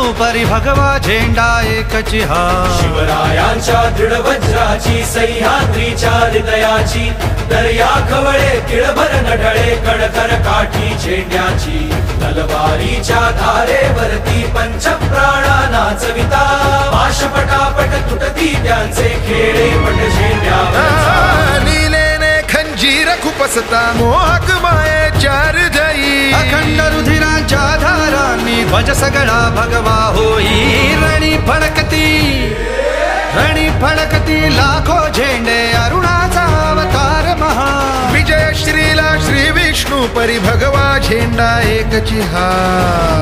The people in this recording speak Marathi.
परी भगवा झेंडा एकची हा. शिवरायांच्या दृढ वज्राची सह्याद्रीच्या हृदयाची दर्या खवळे तिळभर नढळे कणकर काठी झेंड्याची तलवारीच्या धारेवरती पंचप्राणा नाचविता पाश पटापट तुटती त्यांचे खेळे पट झेंड्यावर. नीलेने खंजीर खुपसता मोहक मायेच्या हृदयी अखंड रुधिरांच्या धारांनी ध्वज सगळा भगवा होई. रणी फडकती लाखो झेंडे अरुणाचा अवतार महा. विजय श्रीला श्री विष्णू परी भगवा झेंडा एकची हा.